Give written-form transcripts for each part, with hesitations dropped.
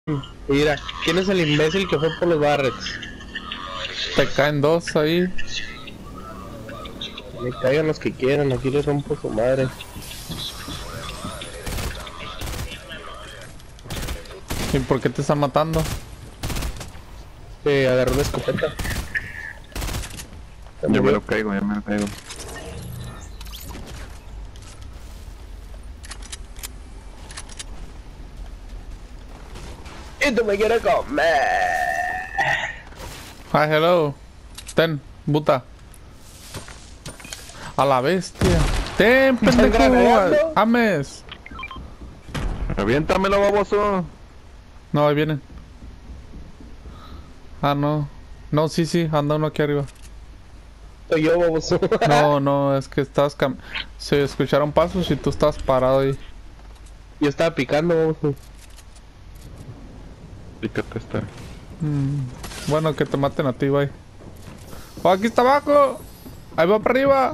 Mira, ¿quién es el imbécil que fue por los barrets? Te caen dos ahí. Me caigan los que quieran, aquí les rompo su madre. ¿Y por qué te están matando? Agarró una escopeta. Yo me lo caigo, ya me lo caigo. Y tú me quieres comer. Hi, hello. Ten, buta. A la bestia. Ten, pendejo. granadeando? Ames. Reviéntamelo, baboso. No, ahí vienen. Ah, no. No, sí, anda uno aquí arriba. Soy yo, baboso. No, es que estás se escucharon pasos y tú estás parado ahí. Yo estaba picando, baboso. Pícate esta. Bueno, que te maten a ti, bye. ¡Oh, aquí está abajo! Ahí va para arriba.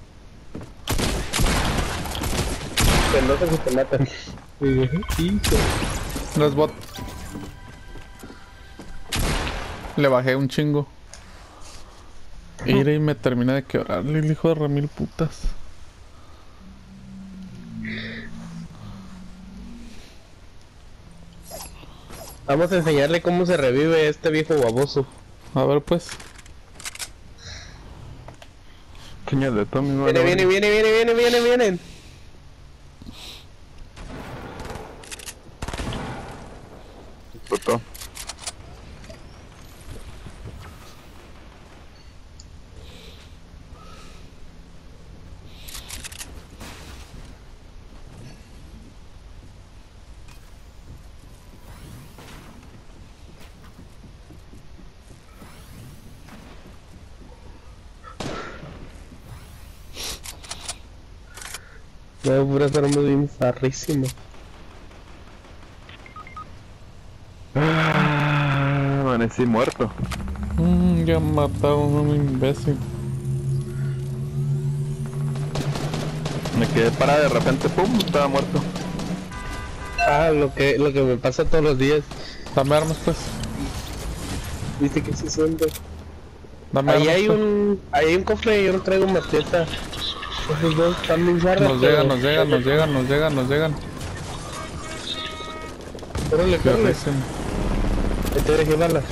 Que no sé si te matan. Sí. No es bot. Le bajé un chingo. Y me termina de quebrarle el hijo de remil putas. Vamos a enseñarle cómo se revive este viejo baboso. A ver pues. Señale, Tommy. Vienen. Explotó. No, puras armas bien zarrísimas. Amanecí muerto. Ya mataron a un imbécil. Me quedé parado de repente, pum, estaba muerto. Ah, lo que me pasa todos los días. Dame armas pues. Viste que se siente. Dame Ahí armas hay pues. ahí hay un cofre, yo no traigo maceta. Esos dos están muy zarras. Nos llegan. Órale, Qué córrele. risa. Ahí te dejé balas.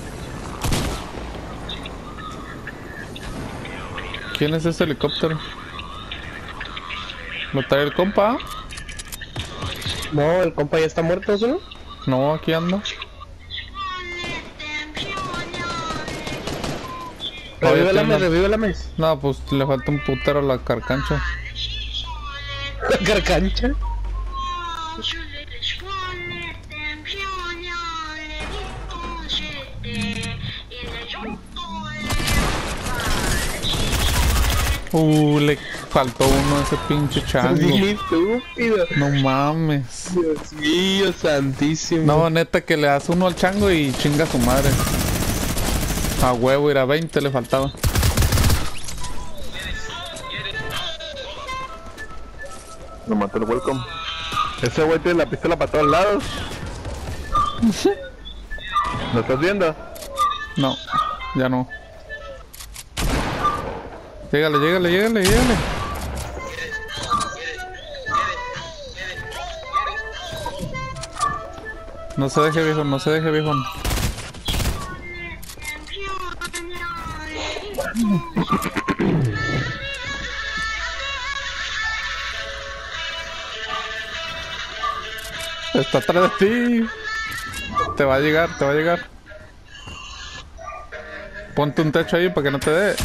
¿Quién es ese helicóptero? ¿Lo trae el compa? No, el compa ya está muerto, ¿no? No, aquí anda. Todavía tiene una- Revívélame. No, pues le falta un putero a la carcancha. La carcancha. Le faltó uno a ese pinche chango. Bien estúpido. No mames. Dios mío, santísimo. No, neta que le das uno al chango y chinga a su madre. A huevo, ir a 20 le faltaba. Lo mató el welcome. Ese güey tiene la pistola para todos lados. ¿Lo estás viendo? No, ya no. Llégale. No se deje, viejo. Está atrás de ti. Te va a llegar. Ponte un techo ahí para que no te dé.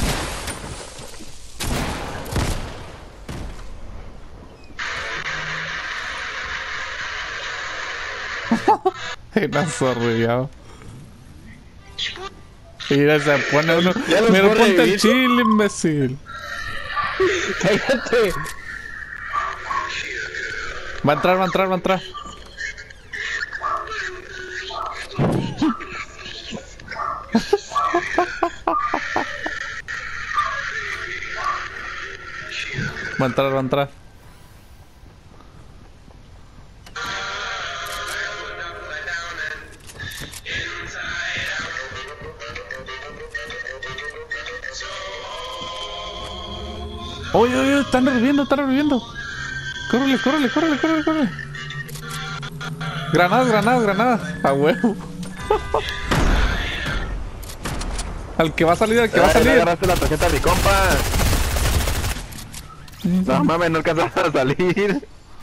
Era zorrillado. Mira, se pone uno. Ya lo Mira, puedo ponte el revivir. chile, imbécil. Cállate. Va a entrar. Va a entrar. Oye, oye, están reviviendo, están reviviendo. Córrele, córrele, córrele, córrele, córrele. Granadas, granadas, granadas. A huevo. Al que va a salir, al que va a salir. Agarraste la tarjeta de mi compa. No mames, no alcanzamos a salir.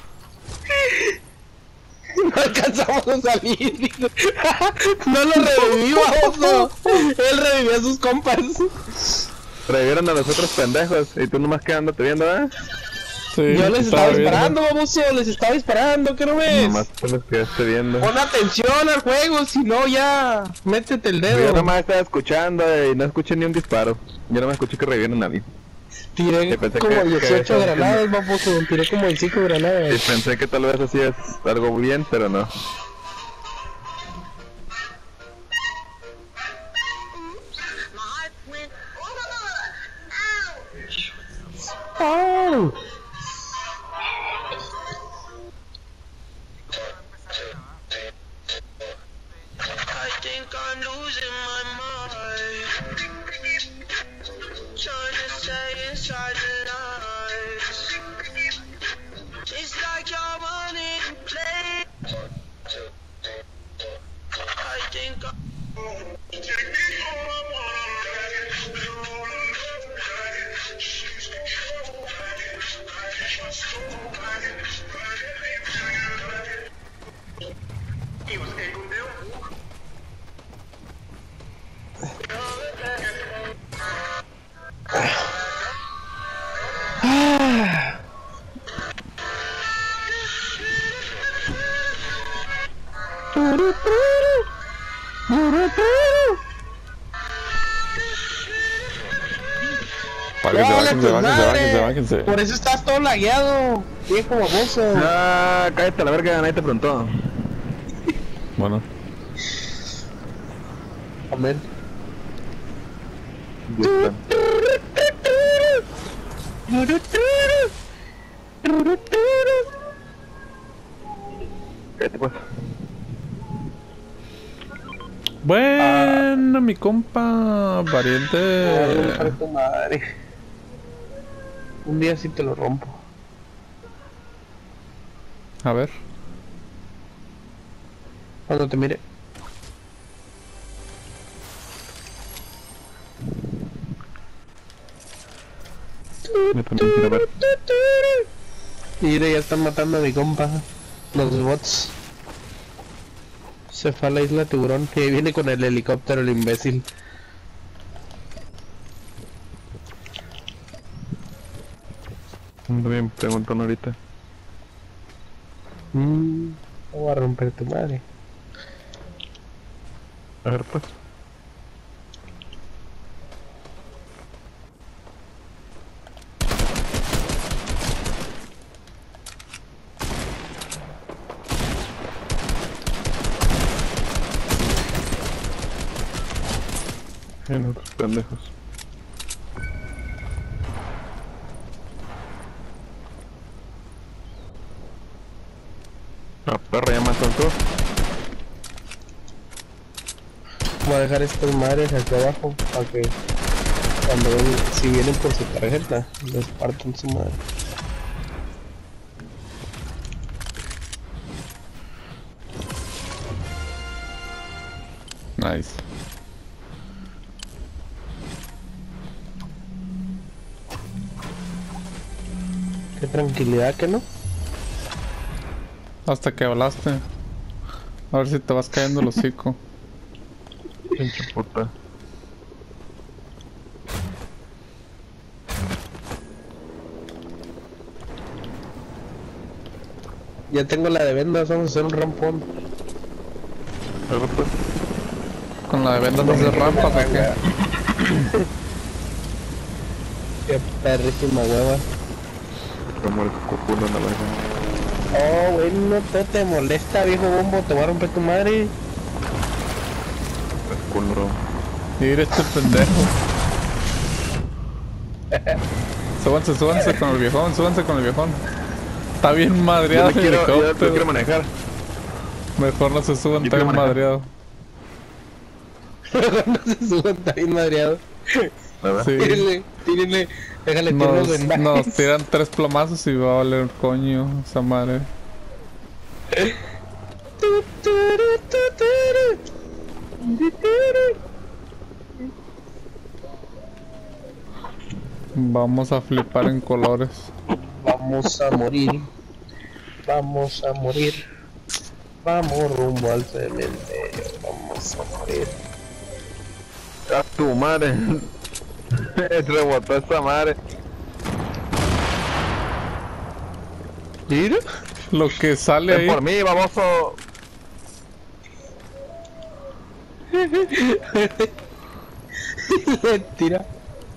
No alcanzamos a salir, dice. No lo revivió, oso. Él revivió a sus compas. Revivieron a los otros pendejos. Y tú nomás quedándote viendo, ¿eh? Sí, Yo les estaba disparando, baboso. Les estaba disparando, ¿qué no ves? Nomás te los quedaste viendo. Pon atención al juego, si no ya métete el Yo dedo. nomás estaba escuchando y no escuché ni un disparo. Yo no me escuché que revivieron a nadie. Tiré Yo pensé como que- 18 que- granadas, baboso. Tiré como 25 Y granadas. pensé que tal vez hacías algo bien, pero no. ¡Oh! I think I'm losing my mind. Trying to stay inside the lines. It's like you're running play. I think Bájense, ¡Dale, bájense, tu bájense, madre! bájense, bájense. Por eso estás todo lagueado, viejo baboso. Ah, cállate a la verga, nadie te preguntó. Bueno, Amén. Ya está. Cállate pues. bueno, mi compa, pariente. Para tu madre. Un día sí te lo rompo. A ver. Cuando te mire. Yo también quiero ver. Mire, ya están matando a mi compa. Los bots. Se fue a la isla Tiburón. Y ahí viene con el helicóptero el imbécil. Ando bien preguntando ahorita. Voy a romper tu madre. A ver pues. En otros pendejos. La perra ya más soltó. Voy a dejar estas madres aquí abajo para que cuando ven, si vienen por su tarjeta, les partan su madre. Nice. Qué tranquilidad que no. Hasta que hablaste. A ver si te vas cayendo el hocico. Pinche puta. Ya tengo la de vendas, vamos a hacer un rampón. A ver pues. Con la de vendas de rampas o qué. Qué perrísima hueva. Como el culo en la verga. Oh, bueno, todo te molesta, viejo bombo, te voy a romper tu madre. El culo. Mira este pendejo. Súbanse, súbanse con el viejón, súbanse con el viejón. Está bien Yo madreado no el quiero, yo helicóptero. quiero manejar. Mejor no se suban, Yo está quiero bien manejar. madreado. No se suban, está bien madreado. ¿Verdad? Sí. Tírenle. Déjale tirar los vendajes. Nos tiran 3 plomazos y va a valer coño esa madre. Vamos a flipar en colores. Vamos a morir. Vamos a morir. Vamos rumbo al cementerio. Vamos a morir. A tu madre. Rebotó esa madre. ¿Mira? Lo que sale Ven ahí. por mí, baboso. Le tira.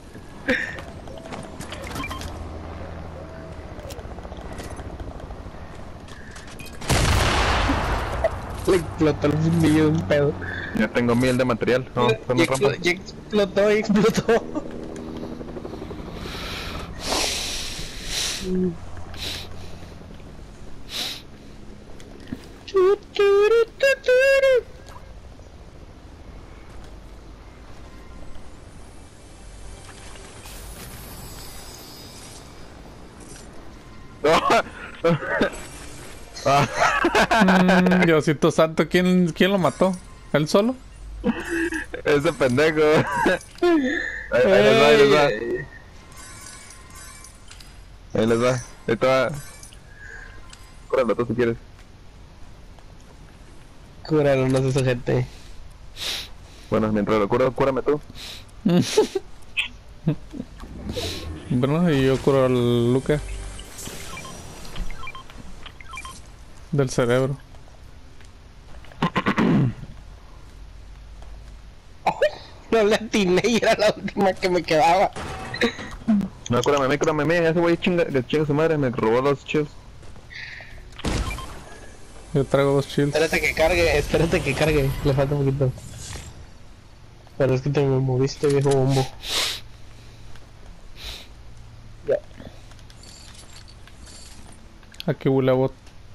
Le explotó el fundillo de un pedo. Ya tengo 1000 de material. No, Ya son rampas. explotó. Diosito santo, ¿quién lo mató? ¿Él solo? Ese pendejo. Ahí les va, ahí les va. Ahí les va. Ahí te va. Cúralo tú si quieres. Curaron a esa gente. Bueno, mientras lo curo, cúrame tú. Bueno, y yo curo al Luca. Del cerebro. No le atiné y era la última que me quedaba. No, cúrame a mí. Ese güey chinga su madre, me robó 2 chills. Yo traigo 2 shields. Espérate que cargue, le falta un poquito. Pero es que te me moviste, viejo bombo. Ya. Aquí huele a bot.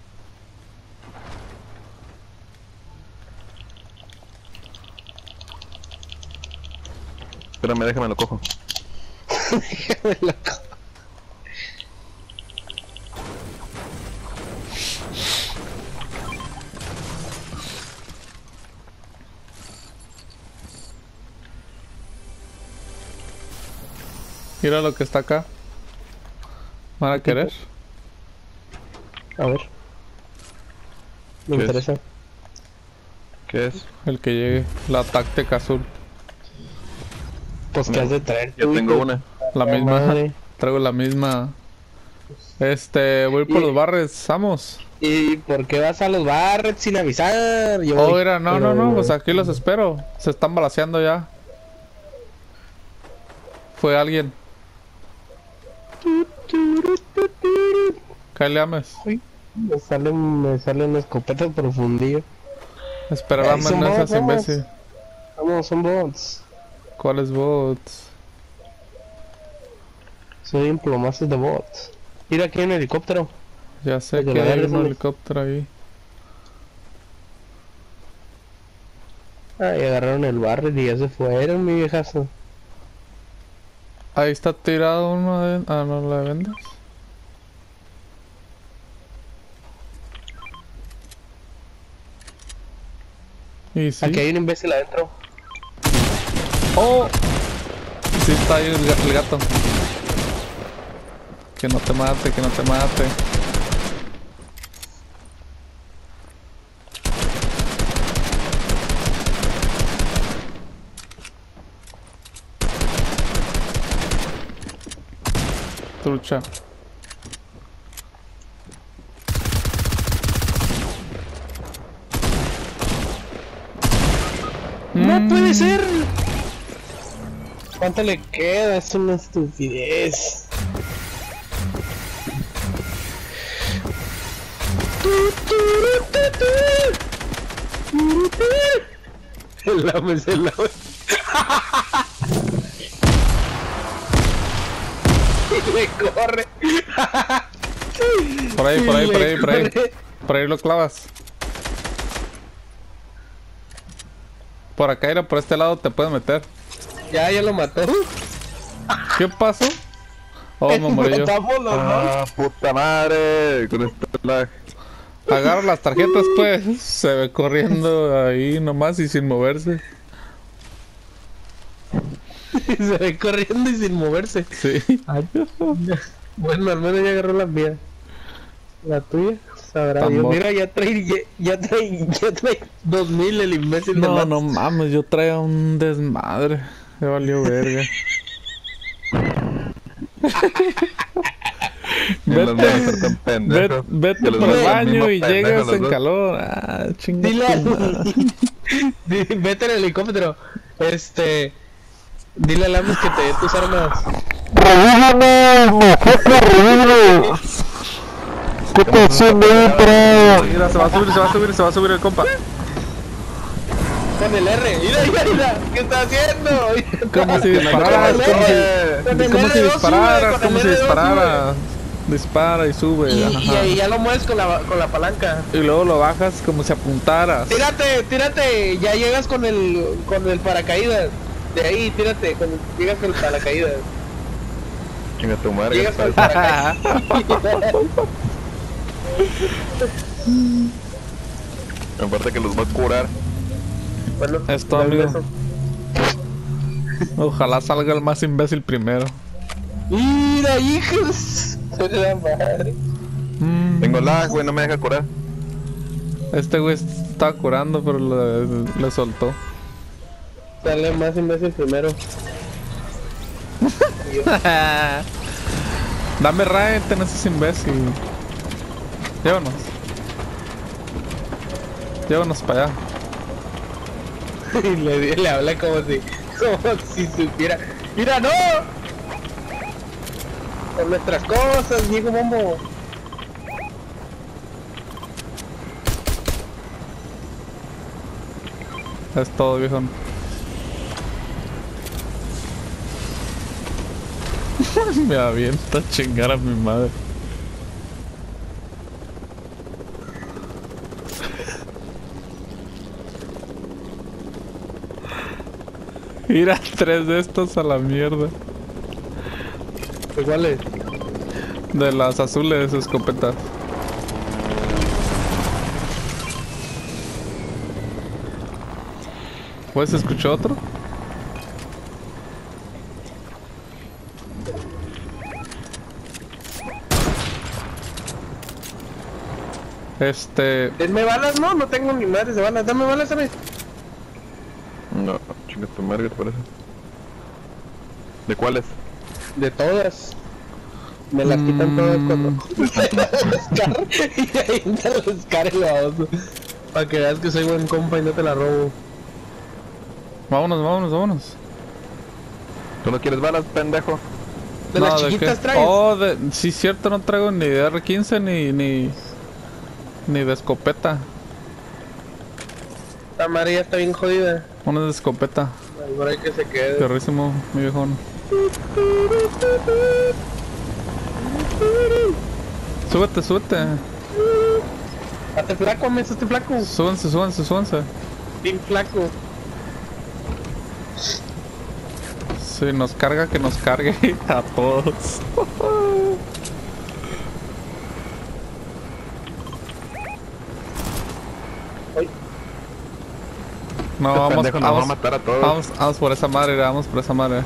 Espérame, déjame lo cojo. Déjame loco. Mira lo que está acá. ¿Van a querer? A ver. Me ¿Qué es? interesa. ¿Qué es? El que llegue. La táctica azul. Pues que has de traer. Yo tú, tengo hijo? una. La Madre. misma. Traigo la misma. Voy por los barres. Vamos. ¿Y por qué vas a los barrets sin avisar? Yo Oh, voy, mira, no, pero- no, pues aquí los espero. Se están balaceando ya. Fue alguien. Kyle Ames. Uy, me sale una escopeta profundillo. Espera, Ay, son no bots, seas vamos. imbécil. Vamos, son bots. ¿Cuáles bots? Soy un plomazos de bots. Mira, aquí hay un helicóptero. Ya sé Oye, que la hay verdad un es un- helicóptero ahí. Ay, agarraron el barrio y ya se fueron, mi viejazo. Ahí está tirado uno de... Ah, no la vendas. Y sí. Aquí hay un imbécil adentro. ¡Oh! Sí está ahí el gato. Que no te mate, que no te mate. Trucha. ¡No puede ser! ¿Cuánto le queda? Es una estupidez. El lames. Y le corre. Por ahí, por ahí, por ahí, por ahí. corre. Por ahí lo clavas. Por acá, era por este lado te puedes meter. Ya lo mató. ¿Qué pasó? Oh, me morí yo. Matamos los dos. Ah, puta madre. Con este lag. Agarra las tarjetas, pues. Se ve corriendo ahí nomás y sin moverse. Se ve corriendo y sin moverse. Sí. Bueno, al menos ya agarró la mía. La tuya, sabrá Dios. Tambor. Mira, ya trae 2000 el imbécil de No, Max. no mames, yo traía un desmadre. Me valió verga. No los voy a hacer tan pendejos. Vete Que los por el voy a hacer baño y mismos pendejos llegas los en dos. calor. Ah, chingada. Vete en el helicóptero. Dile a Lames que te dé tus armas. ¿Qué pasó, Mira, se va a subir el compa. Con el R. Mira. ¿Qué está haciendo? Como si dispararas, como si dispararas, como si disparara. Dispara y sube. Y Ajá. ahí ya lo mueves con la palanca. Y luego lo bajas como si apuntaras. Tírate. Ya llegas con el paracaídas. De ahí, tírate. Llegas con el paracaídas. Chinga tu madre. Llegas con el paracaídas. Aparte que los va a curar. Bueno, Es todo, dale amigo. beso. Ojalá salga el más imbécil primero. Mira, hijos. De la madre. Tengo lag, güey, no me deja curar. Este güey estaba curando, pero le soltó. Sale más imbécil primero. Dame raid, tenés ese imbécil. Llévanos. Llévanos para allá. Y le habla como si supiera. ¡Mira, no! Con nuestras cosas, Diego Bombo. Es todo, viejo. Me avienta a chingar a mi madre. Mira, 3 de estos a la mierda. Iguales. De las azules escopetas. ¿Pues se escuchó otro? Denme balas, no tengo ni madres de balas. Dame balas, ¿sabes? No, chinga tu madre, ¿qué te parece? ¿De cuáles? De todas. Me las quitan todas cuando y ahí te los cargo el baboso. Para que veas que soy buen compa y no te la robo. Vámonos. ¿Tú no quieres balas, pendejo? ¿De las chiquitas qué? traes? Oh, sí, cierto, no traigo ni de R15 ni de escopeta. La madre ya está bien jodida. Una de escopeta. Ahora hay que se quede. Perrísimo, mi viejón. Súbete. Hazte flaco, mes, hazte flaco. Súbanse. Bien flaco. Sí, nos carga que nos cargue a todos. Ay. No, Este vamos, pendejo nos va a matar a todos. vamos por esa madre, vamos por esa madre.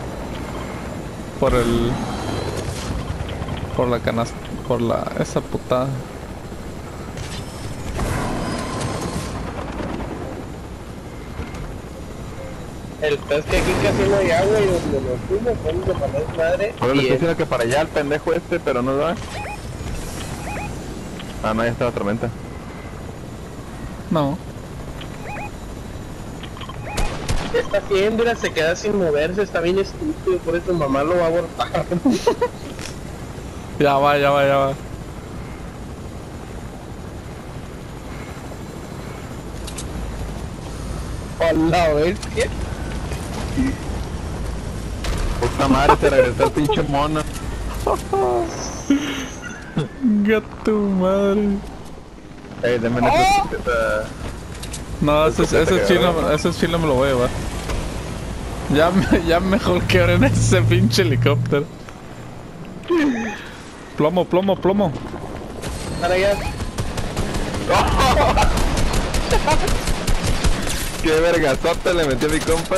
Por la canasta, esa putada. El pez que aquí casi no hay agua y donde nos fuimos, vamos a mandar madre. Ahora le Y estoy diciendo que para allá el pendejo este, pero no da. Ah, no, ya está la tormenta. No. ¿Qué está haciendo? Mira, se queda sin moverse, está bien estúpido, por eso mamá lo va a abortar. Ya va. Hola, bestia. Puta madre, te regresó el pinche mono. Gato madre. Ey, denme esa... No, ese chile me lo voy a llevar. Ya mejor que ahora en ese pinche helicóptero. Plomo. Para allá. Qué vergazote le metió mi compa,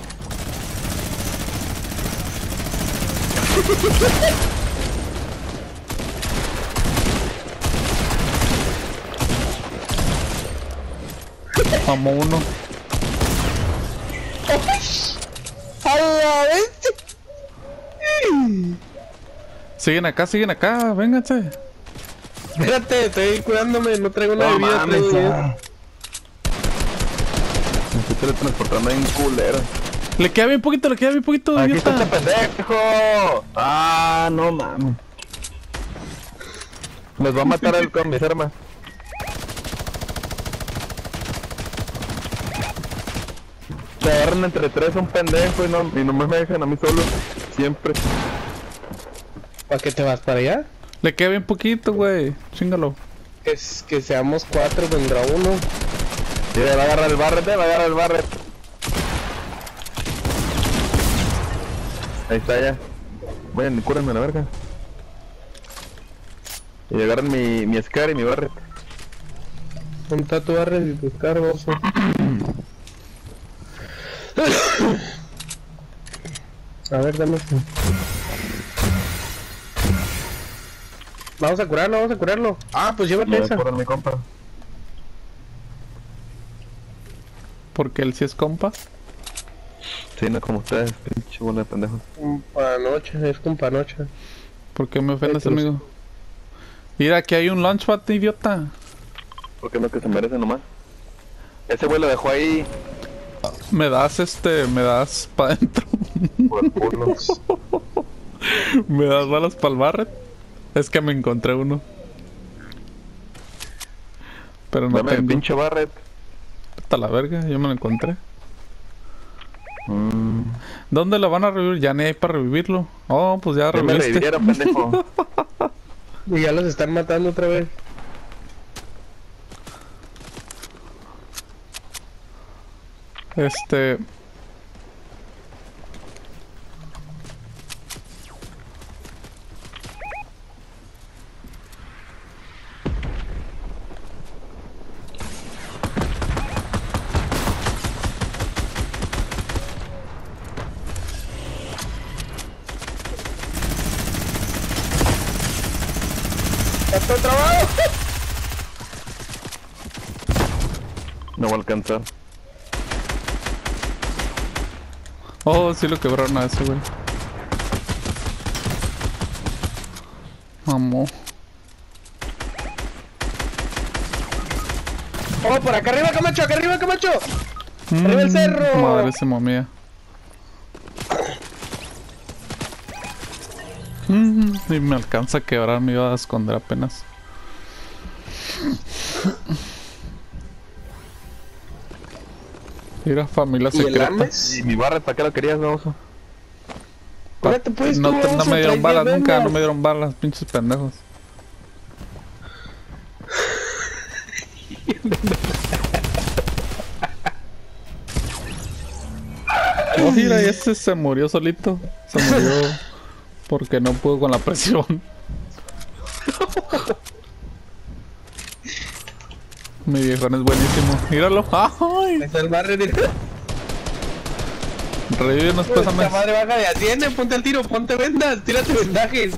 Vamos uno. ¡A la bestia! Siguen acá, vénganse. Espérate, estoy cuidándome, no traigo una bebida, traigo 10. Me estoy teletransportando en culero. Le queda bien poquito, Aquí está idiota. este pendejo. Ah, no mames. Nos va a matar con mis armas. Se agarran entre tres un pendejo y no me dejan a mí solo. Siempre. ¿Para qué te vas para allá? Le queda bien poquito, güey. Chíngalo. Es que seamos 4 contra 1. Mira, va a agarrar el barret, Ahí está ya. Vayan, cúrenme a la verga. Y agarran mi Scar y mi barret. Junta tu barres y tu cargos. A ver, dame. Vamos a curarlo. Ah, pues llévate esa. Por mi compa. Porque él sí es compa. Sí, no como ustedes, pinche bola de pendejos. Es companoche. ¿Por qué me ofendes, Ay, amigo? Mira, aquí hay un launchpad, idiota. Porque es lo que se merece nomás. Ese güey lo dejó ahí Me das pa' dentro. por el culo. Me das balas para el barret. Es que me encontré uno. Pero no Dame el tengo. pinche barret. Hasta la verga, yo me lo encontré. ¿Dónde lo van a revivir? Ya ni hay para revivirlo. Oh, pues ya Ya me reviviste. revivieron, pendejo. Y ya los están matando otra vez. ¡Está trabado! No va a alcanzar. Oh, sí lo quebraron a ese, güey. Mamó. ¡Oh, por acá arriba, Camacho! ¡Arriba el cerro! Madre se momía. Y me alcanza a quebrar, me iba a esconder apenas. Mira, familia ¿Y el secreta. Ames? ¿Y mi barret para qué lo querías, baboso? Espérate, pues, No, tú, no oso, me dieron traes balas, 10 nunca, vendas. no me dieron balas, pinches pendejos. Oh, mira, y ese se murió solito. Se murió porque no pudo con la presión. Mi viejón es buenísimo. Míralo. ¡Ay! Está el barrio de... Revívenos, pues, Esta amén. madre baja de asciende, ponte al tiro, ponte vendas, tírate vendajes.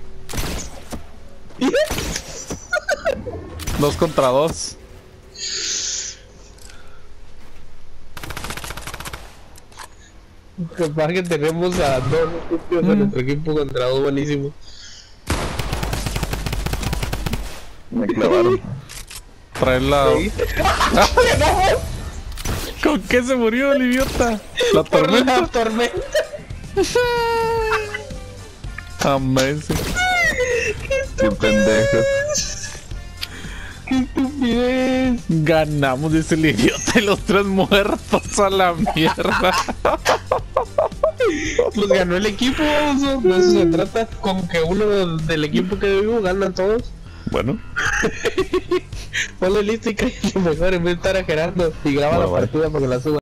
2 contra 2. Capaz que tenemos a dos estúpidos en nuestro equipo contra dos buenísimos. Me clavaron. Trae la... ¿Sí? ¿Con qué se murió el idiota? La Por tormenta. la tormenta. Amazing. Qué pendejo. ¡Qué estupidez! Ganamos, dice el idiota, y los 3 muertos a la mierda. Pues ganó el equipo, oso. De eso se trata. Con que uno del equipo que vivo ganan todos. Bueno. Ponle listo y cállate mejor en vez de estar ajerando. Y graba Bueno, la vale. partida para que la suba.